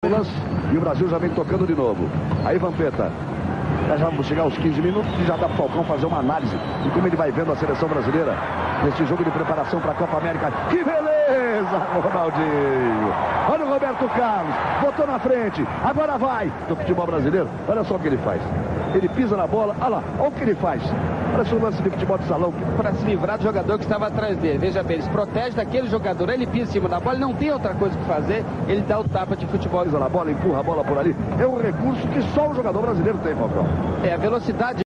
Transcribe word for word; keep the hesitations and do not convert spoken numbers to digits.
lance e o Brasil já vem tocando de novo. Aí Vampeta. Já vamos chegar aos quinze minutos e já dá para o Falcão fazer uma análise de como ele vai vendo a seleção brasileira nesse jogo de preparação para a Copa América. Que beleza, Ronaldinho! Olha o Roberto Carlos, botou na frente, agora vai! Do futebol brasileiro, olha só o que ele faz. Ele pisa na bola, olha lá, olha o que ele faz. Parece um lance de futebol de salão. Para se livrar do jogador que estava atrás dele. Veja bem, ele se protege daquele jogador, ele pisa em cima da bola, ele não tem outra coisa que fazer, ele dá o tapa de futebol. Pisa na bola, empurra a bola por ali. É um recurso que só o jogador brasileiro tem, Falcão. É, a velocidade